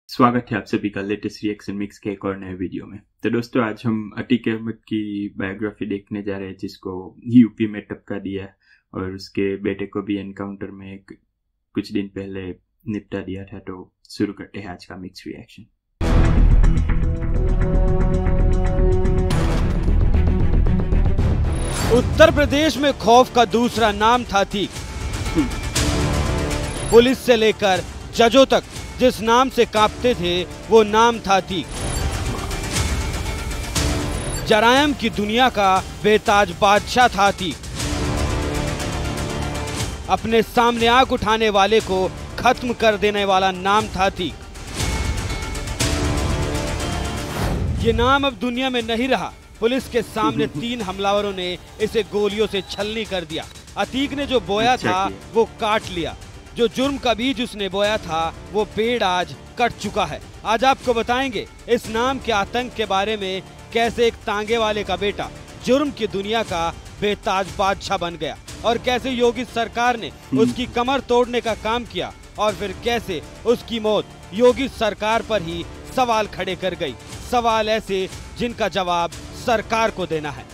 स्वागत है आप सभी का लेटेस्ट रिएक्शन मिक्स के एक और नए वीडियो में। तो दोस्तों, आज हम अतीक अहमद की बायोग्राफी देखने जा रहे हैं, जिसको यूपी में टपका दिया और उसके बेटे को भी एनकाउंटर में कुछ दिन पहले निपटा दिया था। तो शुरू करते हैं आज का मिक्स रिएक्शन। उत्तर प्रदेश में खौफ का दूसरा नाम था अतीक। पुलिस से लेकर जजों तक जिस नाम से कांपते थे वो नाम था अतीक। जरायम की दुनिया का बेताज बादशाह था अतीक। अपने सामने आग उठाने वाले को खत्म कर देने वाला नाम था अतीक। ये नाम अब दुनिया में नहीं रहा। पुलिस के सामने 3 हमलावरों ने इसे गोलियों से छलनी कर दिया। अतीक ने जो बोया था वो काट लिया। जो जुर्म का बीज उसने बोया था वो पेड़ आज कट चुका है। आज आपको बताएंगे इस नाम के आतंक के बारे में, कैसे एक तांगे वाले का बेटा जुर्म की दुनिया का बेताज बादशाह बन गया और कैसे योगी सरकार ने उसकी कमर तोड़ने का काम किया और फिर कैसे उसकी मौत योगी सरकार पर ही सवाल खड़े कर गई। सवाल ऐसे जिनका जवाब सरकार को देना है।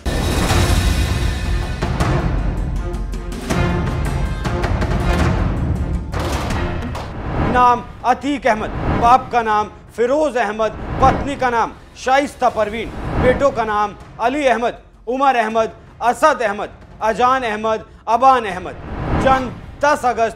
नाम अतीक अहमद, बाप का नाम फिरोज अहमद, पत्नी का नाम शाइस्ता परवीन, बेटों का नाम अली अहमद, उमर अहमद, असद अहमद, अजान अहमद, अबान अहमद। जन्म 10 अगस्त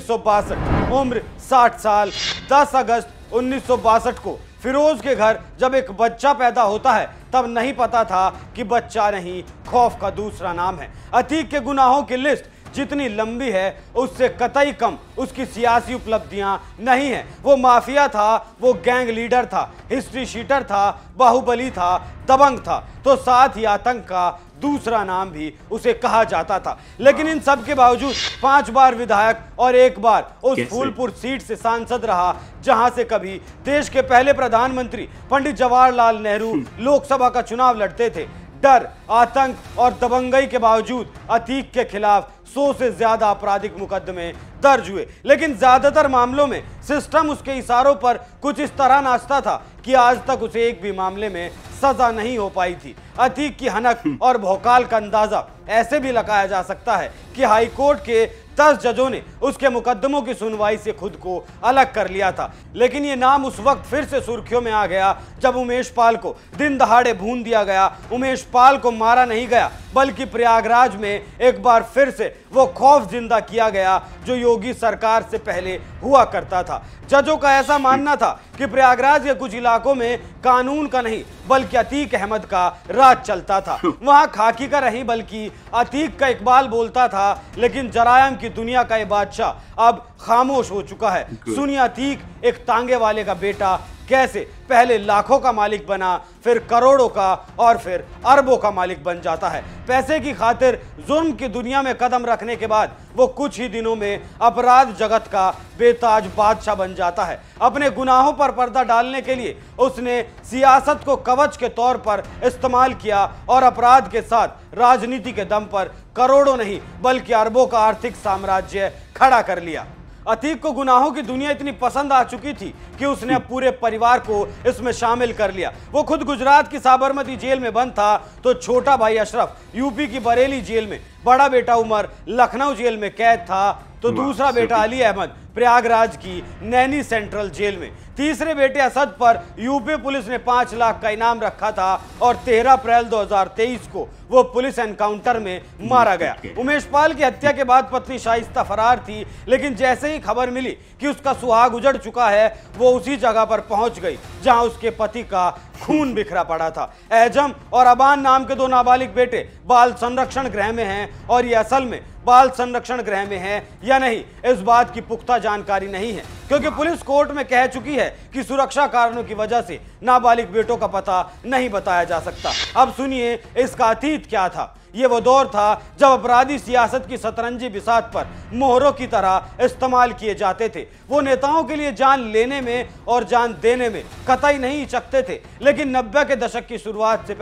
1962, उम्र 60 साल। 10 अगस्त 1962 को फिरोज के घर जब एक बच्चा पैदा होता है तब नहीं पता था कि बच्चा नहीं, खौफ का दूसरा नाम है। अतीक के गुनाहों की लिस्ट जितनी लंबी है उससे कतई कम उसकी सियासी उपलब्धियां नहीं है। वो माफिया था, वो गैंग लीडर था, हिस्ट्री शीटर था, बाहुबली था, दबंग था, तो साथ ही आतंक का दूसरा नाम भी उसे कहा जाता था। लेकिन इन सब के बावजूद 5 बार विधायक और 1 बार उस फूलपुर सीट से सांसद रहा, जहां से कभी देश के पहले प्रधानमंत्री पंडित जवाहरलाल नेहरू लोकसभा का चुनाव लड़ते थे। डर, आतंक और दबंगई के बावजूद अतीक के खिलाफ 100 से ज्यादा आपराधिक मुकदमे दर्ज हुए, लेकिन ज्यादातर मामलों में सिस्टम उसके इशारों पर कुछ इस तरह नाचता था कि आज तक उसे एक भी मामले में सजा नहीं हो पाई थी। अतीक की हनक और भौकाल का अंदाजा ऐसे भी लगाया जा सकता है कि हाईकोर्ट के 10 जजों ने उसके मुकदमों की सुनवाई से खुद को अलग कर लिया था। लेकिन ये नाम उस वक्त फिर से सुर्खियों में आ गया जब उमेश पाल को दिन दहाड़े भून दिया गया। उमेश पाल को मारा नहीं गया, बल्कि प्रयागराज में एक बार फिर से वो खौफ जिंदा किया गया जो योगी सरकार से पहले हुआ करता था। जजों का ऐसा मानना था कि प्रयागराज के कुछ इलाकों में कानून का नहीं बल्कि अतीक अहमद का राज चलता था। वहां खाकी का नहीं बल्कि अतीक का इकबाल बोलता था। लेकिन जरायम की दुनिया का ये बादशाह अब खामोश हो चुका है। सुनिए अतीक, एक तांगे वाले का बेटा, कैसे पहले लाखों का मालिक बना, फिर करोड़ों का और फिर अरबों का मालिक बन जाता है। पैसे की खातिर जुर्म की दुनिया में कदम रखने के बाद वो कुछ ही दिनों में अपराध जगत का बेताज बादशाह बन जाता है। अपने गुनाहों पर पर्दा डालने के लिए उसने सियासत को कवच के तौर पर इस्तेमाल किया और अपराध के साथ राजनीति के दम पर करोड़ों नहीं बल्कि अरबों का आर्थिक साम्राज्य खड़ा कर लिया। अतीक को गुनाहों की दुनिया इतनी पसंद आ चुकी थी कि उसने पूरे परिवार को इसमें शामिल कर लिया। वो खुद गुजरात की साबरमती जेल में बंद था तो छोटा भाई अशरफ यूपी की बरेली जेल में, बड़ा बेटा उमर लखनऊ जेल में कैद था, तो दूसरा बेटा अली अहमद प्रयागराज की नैनी सेंट्रल जेल में। तीसरे बेटे असद पर यूपी पुलिस ने 5 लाख का इनाम रखा था और 13 अप्रैल 2023 को वो पुलिस एनकाउंटर में मारा गया। उमेश पाल की हत्या के बाद पत्नी शाइस्ता फरार थी, लेकिन जैसे ही खबर मिली कि उसका सुहाग उजड़ चुका है वो उसी जगह पर पहुंच गई जहां उसके पति का खून बिखरा पड़ा था। एजम और अबान नाम के 2 नाबालिग बेटे बाल संरक्षण गृह में हैं और ये असल में बाल संरक्षण गृह में है या नहीं इस बात की पुख्ता जानकारी नहीं है, क्योंकि पुलिस कोर्ट में कह चुकी है कि सुरक्षा कारणों की वजह से नाबालिग बेटों का पता नहीं बताया जा सकता। अब सुनिए इसका अतीत क्या था। ये वो दौर था जब अपराधी सियासत की सतरंजी बिसात पर मोहरों की तरह इस्तेमाल किए जाते थे। वो नेताओं के लिए जान लेने में और जान देने में कतई नहीं हिचकते थे। लेकिन 90 के दशक की शुरुआत से पहले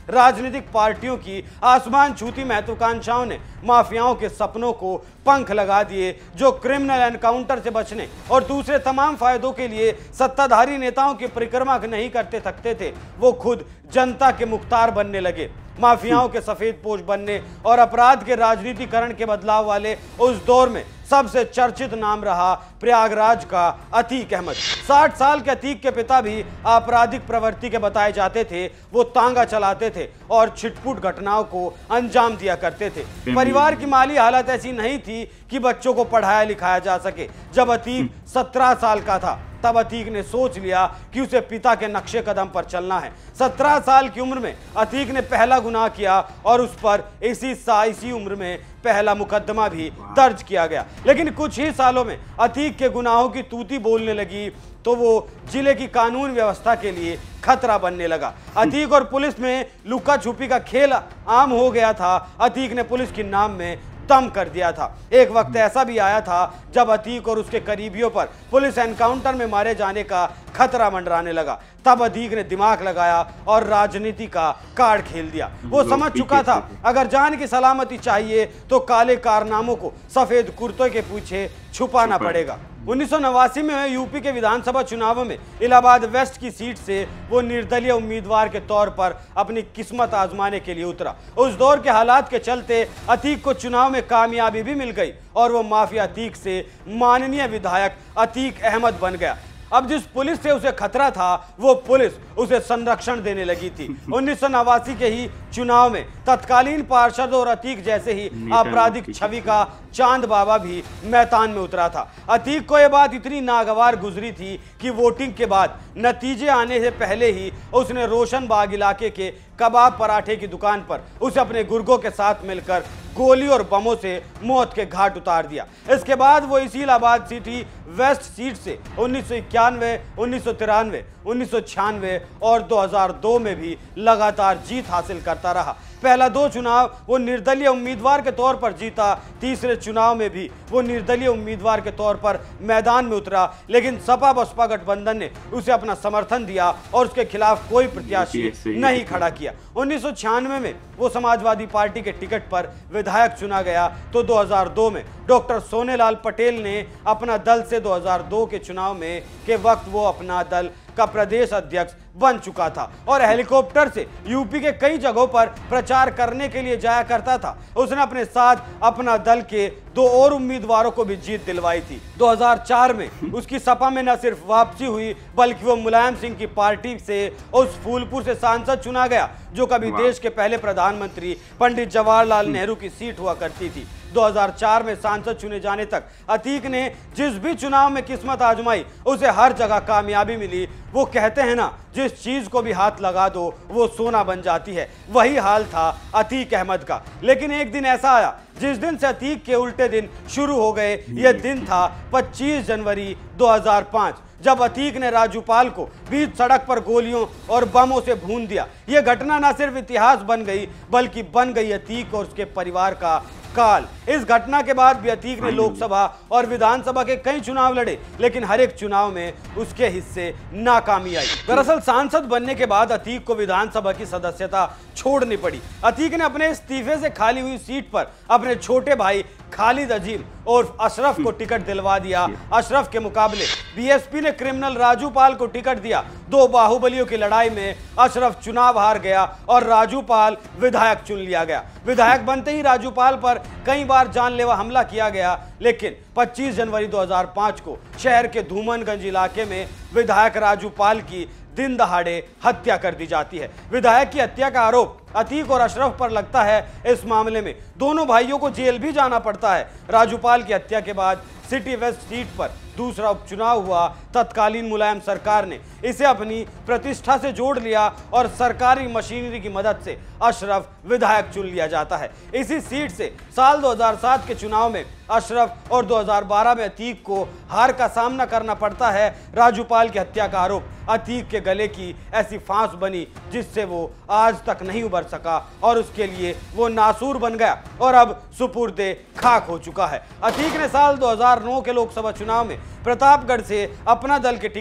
राजनीतिक पार्टियों की आसमान छूती महत्वाकांक्षाओं ने माफियाओं के सपनों को पंख लगा दिए, जो क्रिमिनल एनकाउंटर से बचने और दूसरे तमाम फायदों के लिए सत्ताधारी नेताओं की परिक्रमा नहीं करते थकते थे, वो खुद जनता के मुख्तार बनने लगे। माफियाओं के सफेद पोश बनने और अपराध के राजनीतिकरण के बदलाव वाले उस दौर में सबसे चर्चित नाम रहा प्रयागराज का अतीक अहमद। 60 साल के अतीक के पिता भी आपराधिक प्रवृत्ति के बताए जाते थे। वो तांगा चलाते थे और छिटपुट घटनाओं को अंजाम दिया करते थे। परिवार की माली हालत ऐसी नहीं थी कि बच्चों को पढ़ाया लिखाया जा सके। जब अतीक 17 साल का था तब अतीक ने सोच लिया कि उसे पिता के नक्शे कदम पर चलना है। 17 साल की उम्र में अतीक ने पहला गुनाह किया और उस पर इसी उम्र में पहला मुकदमा भी दर्ज किया गया। लेकिन कुछ ही सालों में अतीक के गुनाहों की तूती बोलने लगी तो वो जिले की कानून व्यवस्था के लिए खतरा बनने लगा। अतीक और पुलिस में लुका छुपी का खेल आम हो गया था। अतीक ने पुलिस के नाम में दम कर दिया था। एक वक्त ऐसा भी आया था जब अतीक और उसके करीबियों पर पुलिस एनकाउंटर में मारे जाने का खतरा मंडराने लगा। तब अतीक ने दिमाग लगाया और राजनीति का कार्ड खेल दिया। वो समझ चुका था अगर जान की सलामती चाहिए तो काले कारनामों को सफेद कुर्ते के पीछे छुपाना पड़ेगा। 1989 में यूपी के विधानसभा चुनावों में इलाहाबाद वेस्ट की सीट से वो निर्दलीय उम्मीदवार के तौर पर अपनी किस्मत आजमाने के लिए उतरा। उस दौर के हालात के चलते अतीक को चुनाव में कामयाबी भी मिल गई और वो माफिया अतीक से माननीय विधायक अतीक अहमद बन गया। अब जिस पुलिस से उसे खतरा था वो पुलिस उसे संरक्षण देने लगी थी। 1989 के ही चुनाव में तत्कालीन पार्षद और अतीक जैसे ही आपराधिक छवि का चांद बाबा भी मैदान में उतरा था। अतीक को यह बात इतनी नागवार गुजरी थी कि वोटिंग के बाद नतीजे आने से पहले ही उसने रोशनबाग इलाके के कबाब पराठे की दुकान पर उसे अपने गुर्गों के साथ मिलकर गोली और बमों से मौत के घाट उतार दिया। इसके बाद वो इसी इलाहाबाद सिटी वेस्ट सीट से 1991, 1993, 1996 और 2002 में भी लगातार जीत हासिल करता रहा। पहला 2 चुनाव वो निर्दलीय उम्मीदवार के तौर पर जीता। तीसरे चुनाव में भी वो निर्दलीय उम्मीदवार के तौर पर मैदान में उतरा, लेकिन सपा बसपा गठबंधन ने उसे अपना समर्थन दिया और उसके खिलाफ कोई प्रत्याशी नहीं खड़ा किया। 1996 में वो समाजवादी पार्टी के टिकट पर विधायक चुना गया तो 2002 में डॉक्टर सोनेलाल पटेल ने अपना दल से 2002 के चुनाव में के वक्त वो अपना दल का प्रदेश अध्यक्ष बन चुका था और हेलीकॉप्टर से यूपी के कई जगहों पर प्रचार करने के लिए जाया करता था। उसने अपने साथ अपना दल के 2 और उम्मीदवारों को भी जीत दिलवाई थी। 2004 में उसकी सपा में न सिर्फ वापसी हुई बल्कि वो मुलायम सिंह की पार्टी से उस फूलपुर से सांसद चुना गया जो कभी देश के पहले प्रधानमंत्री पंडित जवाहरलाल नेहरू की सीट हुआ करती थी। 2004 में सांसद चुने जाने तक अतीक ने जिस भी चुनाव में किस्मत आजमाई उसे हर जगह कामयाबी मिली। वो कहते हैं ना, जिस चीज को भी हाथ लगा दो वो सोना बन जाती है। वही हाल था अतीक अहमद का। लेकिन एक दिन ऐसा आया जिस दिन से अतीक के उल्टे दिन शुरू हो गए। यह दिन था 25 जनवरी 2005 जब अतीक ने राजूपाल को बीच सड़क पर गोलियों और बमों से भून दिया। यह घटना न सिर्फ इतिहास बन गई बल्कि बन गई अतीक और उसके परिवार का काल। इस घटना के बाद भी अतीक ने लोकसभा और विधानसभा के कई चुनाव लड़े, लेकिन हर एक चुनाव में उसके हिस्से नाकामी आई। दरअसल सांसद बनने के बाद अतीक को विधानसभा की सदस्यता छोड़नी पड़ी। अतीक ने अपने इस्तीफे से खाली हुई सीट पर अपने छोटे भाई खालिद अजीम और अशरफ को टिकट दिलवा दिया। अशरफ के मुकाबले बीएसपी ने क्रिमिनल राजूपाल को टिकट दिया। 2 बाहुबलियों की लड़ाई में अशरफ चुनाव हार गया और राजूपाल विधायक चुन लिया गया। विधायक बनते ही राजूपाल पर कई बार जानलेवा हमला किया गया, लेकिन 25 जनवरी 2005 को शहर के धूमनगंज इलाके में विधायक राजूपाल की दिन दहाड़े हत्या कर दी जाती है। विधायक की हत्या का आरोप अतीक और अशरफ पर लगता है। इस मामले में दोनों भाइयों को जेल भी जाना पड़ता है। राजूपाल की हत्या के बाद सिटी वेस्ट सीट पर दूसरा उपचुनाव हुआ। तत्कालीन मुलायम सरकार ने इसे अपनी प्रतिष्ठा से जोड़ लिया और सरकारी मशीनरी की मदद से अशरफ विधायक चुन लिया जाता है। इसी सीट से साल 2007 के चुनाव में अशरफ और 2012 में अतीक को हार का सामना करना पड़ता है। राजूपाल की हत्या का आरोप अतीक के गले की ऐसी फांस बनी जिससे वो आज तक नहीं उबर सका और उसके लिए वो नासूर बन गया और अब सुपुर्दे खाक हो चुका है। अतीक ने साल 2009 के लोकसभा चुनाव में प्रतापगढ़ से अपना दल के टिकट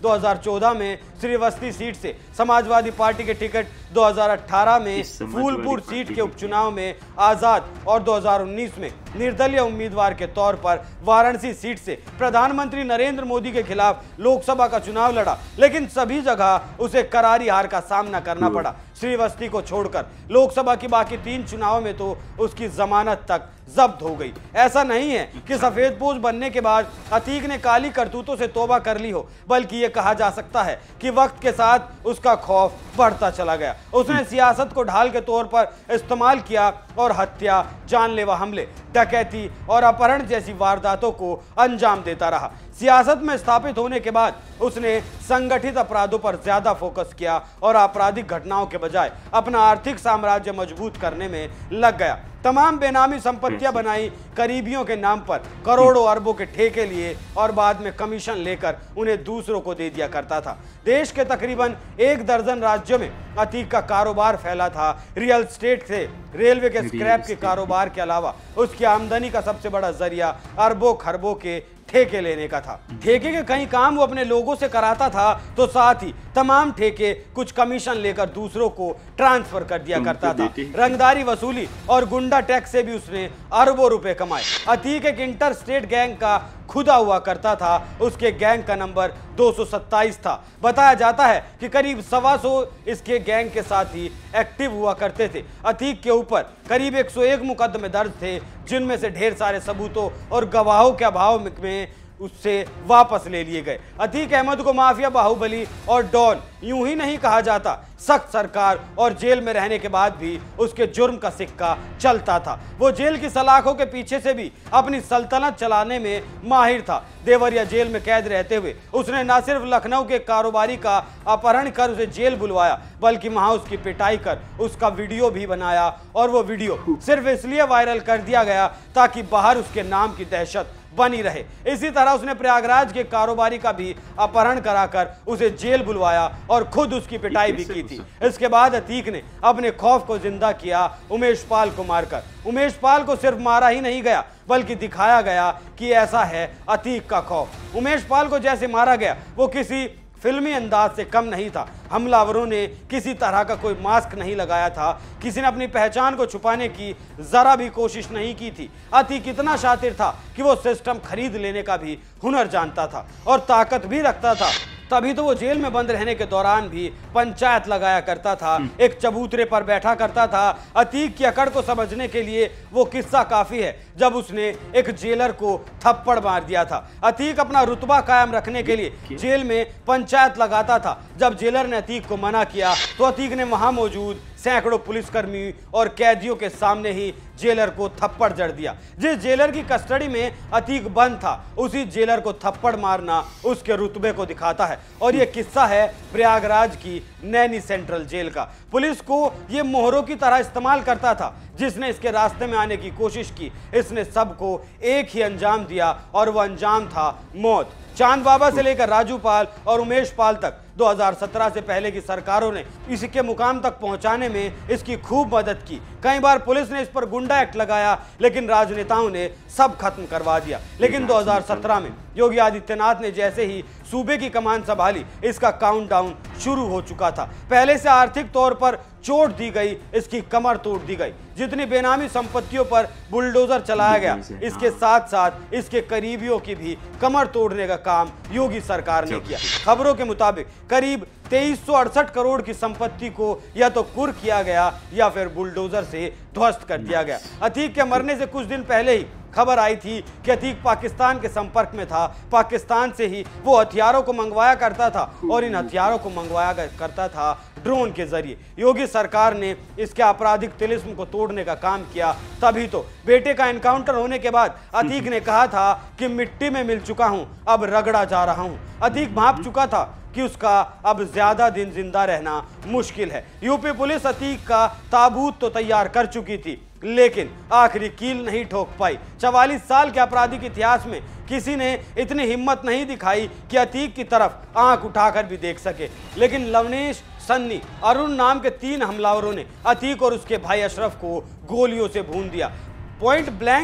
2014 में श्रीवस्ती सीट से समाजवादी पार्टी के टिकट, 2018 में फूलपुर सीट के उपचुनाव में आजाद और 2019 में निर्दलीय उम्मीदवार के तौर पर वाराणसी सीट से प्रधानमंत्री नरेंद्र मोदी के खिलाफ लोकसभा का चुनाव लड़ा, लेकिन सभी जगह उसे करारी हार का सामना करना पड़ा। श्रीवस्ती को छोड़कर लोकसभा की बाकी 3 चुनावों में तो उसकी जमानत तक जब्त हो गई। ऐसा नहीं है कि सफेदपोश बनने के बाद अतीक ने काली करतूतों से तौबा कर ली हो, बल्कि यह कहा जा सकता है कि वक्त के साथ उसका खौफ बढ़ता चला गया। उसने सियासत को ढाल के तौर पर इस्तेमाल किया और हत्या, जानलेवा हमले, डकैती और अपहरण जैसी वारदातों को अंजाम देता रहा। सियासत में स्थापित होने के बाद उसने संगठित अपराधों पर ज्यादा फोकस किया और आपराधिक घटनाओं के बजाय अपना आर्थिक साम्राज्य मजबूत करने में लग गया। तमाम बेनामी संपत्तियां बनाई, करीबियों के नाम पर करोड़ों अरबों के ठेके लिए और बाद में कमीशन लेकर उन्हें दूसरों को दे दिया करता था। देश के तकरीबन 1 दर्जन राज्यों में अतीक का कारोबार फैला था। रियल एस्टेट से रेलवे के स्क्रैप के कारोबार के अलावा उसकी आमदनी का सबसे बड़ा जरिया अरबों खरबों के ठेके लेने का था। ठेके के कई काम वो अपने लोगों से कराता था, तो साथ ही तमाम ठेके कुछ कमीशन लेकर दूसरों को ट्रांसफर कर दिया करता था। रंगदारी वसूली और गुंडा टैक्स से भी उसने अरबों रुपए कमाए। अतीक एक इंटर स्टेट गैंग का खुदा हुआ करता था। उसके गैंग का नंबर 227 था। बताया जाता है कि करीब 125 इसके गैंग के साथ ही एक्टिव हुआ करते थे। अतीक के ऊपर करीब 101 मुकदमे दर्ज थे, जिनमें से ढेर सारे सबूतों और गवाहों के अभाव में उससे वापस ले लिए गए। अतीक अहमद को माफिया, बाहुबली और डॉन यूं ही नहीं कहा जाता। सख्त सरकार और जेल में रहने के बाद भी उसके जुर्म का सिक्का चलता था। वो जेल की सलाखों के पीछे से भी अपनी सल्तनत चलाने में माहिर था। देवरिया जेल में कैद रहते हुए उसने न सिर्फ लखनऊ के कारोबारी का अपहरण कर उसे जेल बुलवाया, बल्कि वहां उसकी पिटाई कर उसका वीडियो भी बनाया। और वो वीडियो सिर्फ इसलिए वायरल कर दिया गया ताकि बाहर उसके नाम की दहशत बनी रहे। इसी तरह उसने प्रयागराज के कारोबारी का भी अपहरण कराकर उसे जेल बुलवाया और खुद उसकी पिटाई भी की थी। इसके बाद अतीक ने अपने खौफ को जिंदा किया उमेश पाल को मारकर। उमेश पाल को सिर्फ मारा ही नहीं गया, बल्कि दिखाया गया कि ऐसा है अतीक का खौफ। उमेश पाल को जैसे मारा गया वो किसी फिल्मी अंदाज से कम नहीं था। हमलावरों ने किसी तरह का कोई मास्क नहीं लगाया था, किसी ने अपनी पहचान को छुपाने की जरा भी कोशिश नहीं की थी। अतीक इतना शातिर था कि वो सिस्टम खरीद लेने का भी हुनर जानता था और ताकत भी रखता था। तभी तो वो जेल में बंद रहने के दौरान भी पंचायत लगाया करता था, एक चबूतरे पर बैठा करता था। अतीक की अकड़ को समझने के लिए वो किस्सा काफी है जब उसने एक जेलर को थप्पड़ मार दिया था। अतीक अपना रुतबा कायम रखने के लिए जेल में पंचायत लगाता था। जब जेलर ने अतीक को मना किया तो अतीक ने वहां मौजूद सैकड़ों पुलिसकर्मी और कैदियों के सामने ही जेलर को थप्पड़ जड़ दिया। जिस जेलर की कस्टडी में अतीक बंद था, उसी जेलर को थप्पड़ मारना उसके रुतबे को दिखाता है। और यह किस्सा है प्रयागराज की नैनी सेंट्रल जेल का। पुलिस को यह मोहरों की तरह इस्तेमाल करता था। जिसने इसके रास्ते में आने की कोशिश की, इसने सबको एक ही अंजाम दिया और वह अंजाम था मौत। चांद बाबा से लेकर राजू पाल और उमेश पाल तक 2017 से पहले की सरकारों ने इसके मुकाम तक पहुंचाने में इसकी खूब मदद की। कई बार पुलिस ने इस पर गुंडा एक्ट लगाया, लेकिन राजनेताओं ने सब खत्म करवा दिया। लेकिन 2017 में योगी आदित्यनाथ ने जैसे ही सूबे की कमान संभाली, इसका काउंटडाउन शुरू हो चुका था। पहले से आर्थिक तौर पर चोट दी गई, इसकी कमर तोड़ दी गई। जितनी बेनामी संपत्तियों पर बुलडोजर चलाया गया, इसके साथ साथ इसके करीबियों की भी कमर तोड़ने का काम योगी सरकार ने किया। खबरों के मुताबिक करीब 2368 करोड़ की संपत्ति को या तो कुर किया गया या फिर बुलडोजर से ध्वस्त कर दिया गया। अतीक के मरने से कुछ दिन पहले ही खबर आई थी कि अतीक पाकिस्तान के संपर्क में था। पाकिस्तान से ही वो हथियारों को मंगवाया करता था और इन हथियारों को मंगवाया करता था ड्रोन के जरिए। योगी सरकार ने इसके आपराधिक तिलिस्म को तोड़ने का काम किया। तभी तो बेटे का एनकाउंटर होने के बाद अतीक ने कहा था कि मिट्टी में मिल चुका हूं, अब रगड़ा जा रहा हूं। अतीक भांप चुका था कि उसका अब ज्यादा दिन जिंदा रहना मुश्किल है। यूपी पुलिस अतीक का ताबूत तो तैयार कर चुकी थी, लेकिन आखिरी कील नहीं ठोक पाई। 44 साल के आपराधिक इतिहास में किसी ने इतनी हिम्मत नहीं दिखाई कि अतीक की तरफ आंख उठाकर भी देख सके। लेकिन लवनेश, सन्नी, अरुण नाम के 3 हमलावरों ने अतीक और उसके भाई अशरफ को गोलियों से भून दिया। पॉइंट ब्लैंक से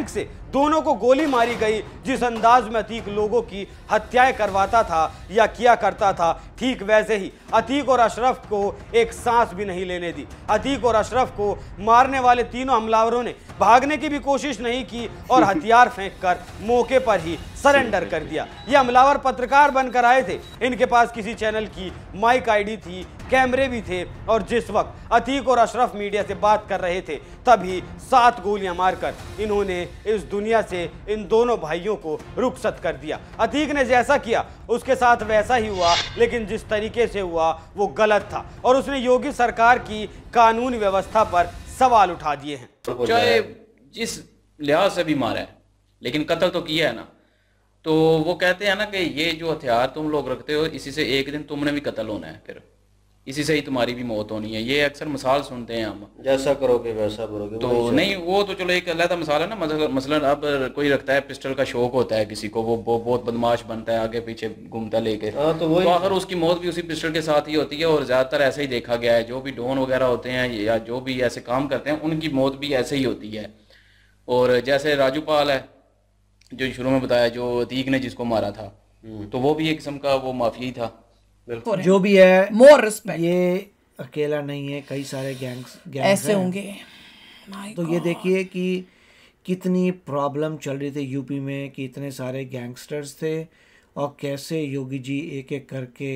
दोनों को गोली मारी गई। जिस अंदाज में अतीक लोगों की हत्याएं करवाता था या किया करता था, ठीक वैसे ही अतीक और अशरफ को एक सांस भी नहीं लेने दी। अतीक और अशरफ को मारने वाले तीनों हमलावरों ने भागने की भी कोशिश नहीं की और हथियार फेंककर मौके पर ही सरेंडर कर दिया। ये हमलावर पत्रकार बनकर आए थे, इनके पास किसी चैनल की माइक आईडी थी, कैमरे भी थे और जिस वक्त अतीक और अशरफ मीडिया से बात कर रहे थे तभी 7 गोलियां मारकर इन्होंने इस दुनिया से इन दोनों भाइयों को रुखसत कर दिया। अतीक ने जैसा किया उसके साथ वैसा ही हुआ, लेकिन जिस तरीके से हुआ वो गलत था और उसने योगी सरकार की कानून व्यवस्था पर सवाल उठा दिए हैं। चाहे जिस लिहाज से भी मारा है, लेकिन कत्ल तो किया है ना। तो वो कहते हैं ना कि ये जो हथियार तुम लोग रखते हो, इसी से एक दिन तुमने भी कत्ल होना है, फिर इसी से ही तुम्हारी भी मौत होनी है। ये अक्सर मिसाल सुनते हैं हम, जैसा करोगे वैसा करोगे। तो नहीं, वो तो चलो एक अलग मिसाल है ना। मसलन अब कोई रखता है, पिस्टल का शौक होता है किसी को, वो बहुत बदमाश बनता है, आगे पीछे घूमता लेके, तो आखिर उसकी मौत भी उसी पिस्टल के साथ ही होती है। और ज्यादातर ऐसा ही देखा गया है, जो भी डॉन वगैरह होते हैं या जो भी ऐसे काम करते हैं, उनकी मौत भी ऐसे ही होती है। और जैसे राजू पाल है जो शुरू में बताया, जो अतीक ने जिसको मारा था, तो वो भी एक किस्म का वो माफिया ही था। जो भी है, मोर रिस्पेक्ट, ये अकेला नहीं है, कई सारे गैंग्स ऐसे होंगे। तो ये देखिए कि कितनी प्रॉब्लम चल रही थी यूपी में, कि इतने सारे गैंगस्टर्स थे और कैसे योगी जी एक एक करके।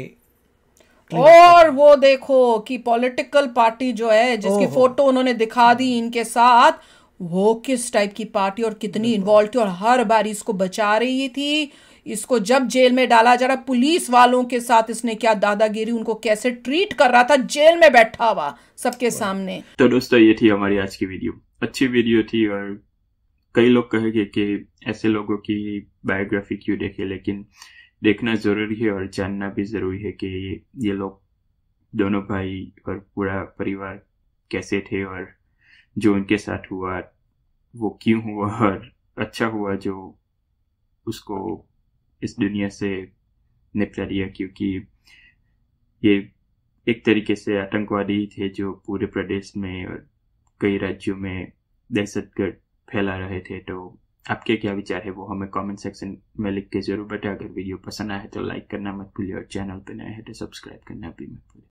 और वो देखो कि पॉलिटिकल पार्टी जो है जिसकी फोटो उन्होंने दिखा दी इनके साथ, वो किस टाइप की पार्टी और कितनी इन्वॉल्व थी और हर बार इसको बचा रही थी। इसको जब जेल में डाला जा रहा, पुलिस वालों के साथ इसने क्या दादागिरी, उनको कैसे ट्रीट कर रहा था जेल में बैठा हुआ सबके सामने। तो दोस्तों, ये थी हमारी आज की वीडियो। अच्छी वीडियो थी और कई लोग कहेंगे कि ऐसे लोगों की बायोग्राफी क्यों देखे, लेकिन देखना जरूरी है और जानना भी जरूरी है कि ये लोग दोनों भाई और पूरा परिवार कैसे थे और जो उनके साथ हुआ वो क्यों हुआ और अच्छा हुआ जो उसको इस दुनिया से निपटा दिया, क्योंकि ये एक तरीके से आतंकवादी थे जो पूरे प्रदेश में और कई राज्यों में दहशतगर्द फैला रहे थे। तो आपके क्या विचार है वो हमें कमेंट सेक्शन में लिख के जरूर बताएं। अगर वीडियो पसंद आए तो लाइक करना मत भूलिए और चैनल पर नए हैं तो सब्सक्राइब करना भी मत भूलिए।